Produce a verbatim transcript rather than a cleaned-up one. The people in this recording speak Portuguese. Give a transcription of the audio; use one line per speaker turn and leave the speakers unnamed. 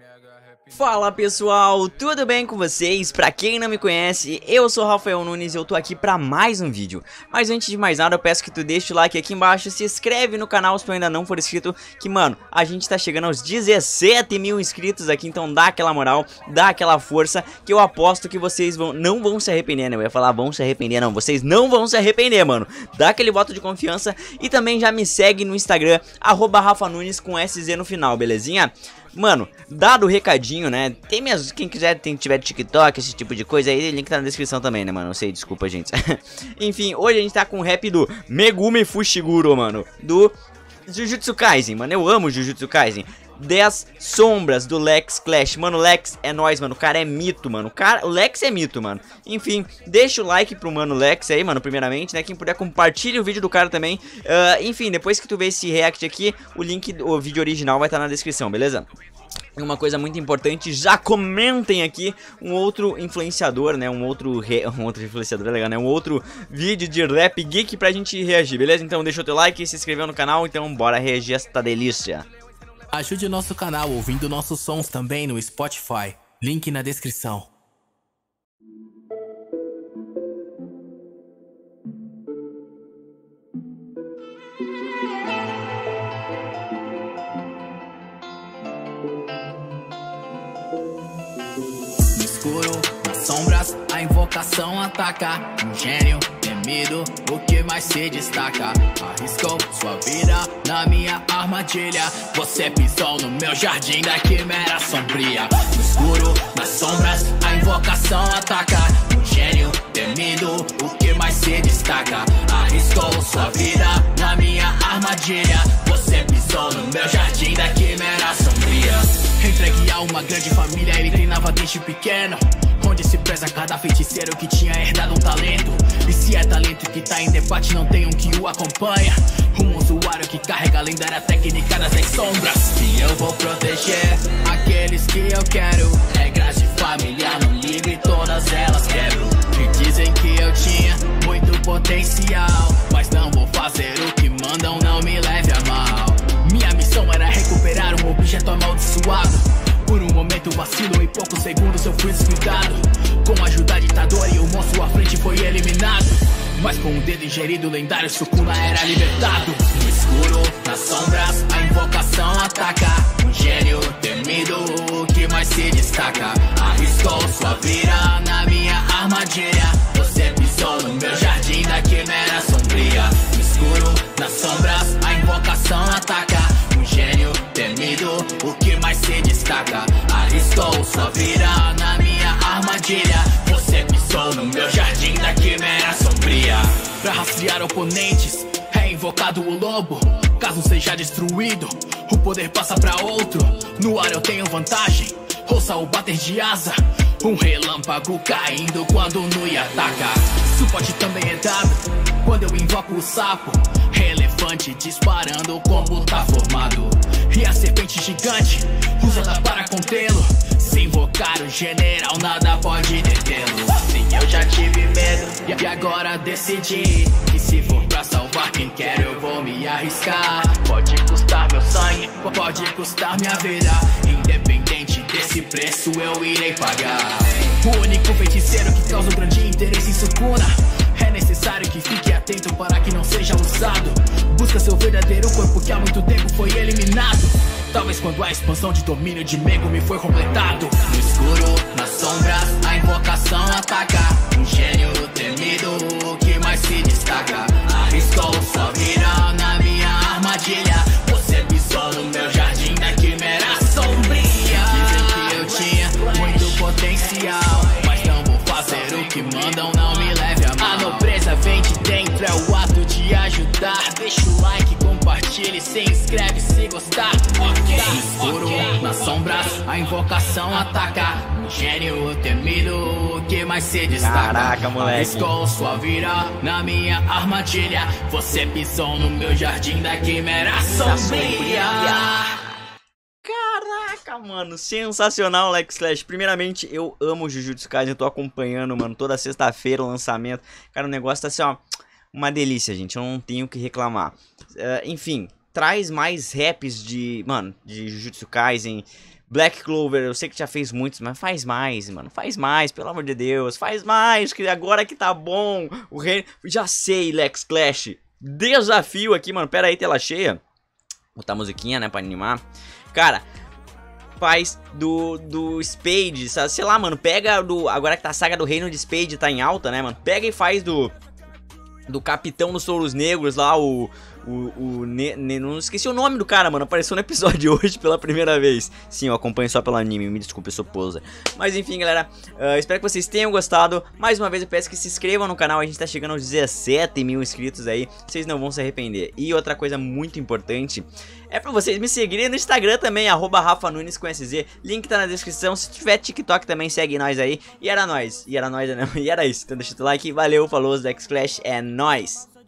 Fala pessoal, tudo bem com vocês? Pra quem não me conhece, eu sou Rafael Nunes e eu tô aqui pra mais um vídeo. Mas antes de mais nada, eu peço que tu deixe o like aqui embaixo, se inscreve no canal se tu ainda não for inscrito, que mano, a gente tá chegando aos dezessete mil inscritos aqui, então dá aquela moral, dá aquela força, que eu aposto que vocês vão, não vão se arrepender, né? Eu ia falar vão se arrepender, não, vocês não vão se arrepender, mano. Dá aquele voto de confiança e também já me segue no Instagram, arroba Rafa Nunes com S Z no final, belezinha? Mano, dado o recadinho, né, tem minhas, quem quiser, tem, tiver TikTok, esse tipo de coisa aí, o link tá na descrição também, né, mano, eu sei, desculpa, gente. Enfim, hoje a gente tá com o rap do Megumi Fushiguro, mano, do Jujutsu Kaisen, mano, eu amo Jujutsu Kaisen. dez sombras do Lex Clash. Mano, o Lex é nóis, mano. O cara é mito, mano. O, cara, o Lex é mito, mano. Enfim, deixa o like pro mano Lex aí, mano, primeiramente, né? Quem puder, compartilha o vídeo do cara também. uh, Enfim, depois que tu vê esse react aqui, o link, o vídeo original vai estar na descrição, beleza? Uma coisa muito importante, já comentem aqui um outro influenciador, né, um outro, re... um outro influenciador é legal, né, um outro vídeo de rap geek pra gente reagir, beleza? Então deixa o teu like, se inscreveu no canal, então bora reagir esta delícia.
Ajude o nosso canal ouvindo nossos sons também no Spotify, link na descrição. No escuro, nas sombras, a invocação ataca. Um gênio temido, o que mais se destaca. Arriscou sua vida na minha armadilha. Você pisou no meu jardim da quimera sombria. No escuro, nas sombras, a invocação ataca. Um gênio temido, o que mais se destaca. Arriscou sua vida na minha armadilha. Você pisou no meu jardim da quimera sombria. Entregue a uma grande família, ele treinava desde pequeno, onde se preza cada feiticeiro que tinha herdado um talento. E se é talento que tá em debate, não tem um que o acompanha. Um usuário que carrega a lendária técnica das sombras. E eu vou proteger aqueles que eu quero. Regras de família, não ligo e todas elas quebro. E dizem que eu tinha muito potencial, mas não vou fazer o que mandam, não me leve a mal. Minha missão era recuperar um objeto amaldiçoado. Por um momento vacilo, em poucos segundos eu fui descuidado. Com a ajuda ditadora e o monstro à frente foi eliminado. Mas com o dedo ingerido, o lendário Sukuna era libertado. No escuro, nas sombras, a invocação ataca. Um gênio temido, o que mais se destaca. Arriscou sua vida na minha armadilha. Você pisou no meu jardim da quimera sombria. No escuro, nas sombras, a invocação ataca. Um gênio temido, o que mais se destaca. Arriscou sua vida na minha armadilha. Você pisou no meu jardim da quimera sombria. Pra rastrear oponentes, é invocado o lobo. Caso seja destruído, o poder passa pra outro. No ar eu tenho vantagem, ouça o bater de asa. Um relâmpago caindo quando o Nui ataca. Suporte também é dado quando eu invoco o sapo. Elefante disparando, o combo tá formado. E a serpente gigante, usada para contê-lo. Se invocar o general, nada pode detê-lo. Sim, eu já tive medo, e agora decidi que se for pra salvar quem quer, eu vou me arriscar. Pode custar meu sangue, pode custar minha vida. Independente desse preço, eu irei pagar. O único feiticeiro que causa um grande interesse em Sukuna. É necessário que fique atento para que não seja usado. Busca seu verdadeiro corpo que há muito tempo foi eliminado. Talvez quando a expansão de domínio de Megumi foi completado. No escuro, nas sombras, a invocação ataca. Um gênio temido, o que mais se destaca. Arriscou sua vida na minha armadilha. Você pisou no meu jardim da quimera sombria. Dizem que eu tinha muito potencial, mas não vou fazer o que mandam, não me leve a mal. A nobreza vem de dentro, é o ato de ajudar. Deixa o like, compartilhe, se inscreve se gostar. Ok, no escuro, okay, nas sombras, a invocação ataca. Um gênio temido, o que mais se destaca.
Caraca, moleque.
Arriscou sua vida na minha armadilha. Você pisou no meu jardim da quimera sombria.
Caraca, mano, sensacional, Lex Clash. Primeiramente, eu amo Jujutsu Kaisen, eu tô acompanhando, mano, toda sexta-feira o lançamento. Cara, o negócio tá assim, ó, uma delícia, gente, eu não tenho o que reclamar. Uh, enfim, traz mais raps de, mano, de Jujutsu Kaisen. Black Clover, eu sei que já fez muitos, mas faz mais, mano. Faz mais, pelo amor de Deus. Faz mais, que agora que tá bom. O rei... Já sei, Lex Clash. Desafio aqui, mano. Pera aí, tela cheia. Vou botar a musiquinha, né, pra animar. Cara... Faz do, do Spade, sabe? Sei lá, mano, pega do... Agora que tá a saga do Reino de Spade tá em alta, né, mano? Pega e faz do... Do Capitão dos Touros Negros lá, o... O... o ne, ne, não esqueci o nome do cara, mano. Apareceu no episódio hoje pela primeira vez. Sim, eu acompanho só pelo anime, me desculpe, eu sou poser. Mas enfim, galera, uh, espero que vocês tenham gostado. Mais uma vez eu peço que se inscrevam no canal. A gente tá chegando aos dezessete mil inscritos aí. Vocês não vão se arrepender. E outra coisa muito importante é pra vocês me seguirem no Instagram também, arroba Rafa Nunes com S Z. Link tá na descrição. Se tiver TikTok também, segue nós aí. E era nóis. E era nóis, né? E era isso. Então deixa o like. Valeu, falou, Lex Clash. É nóis.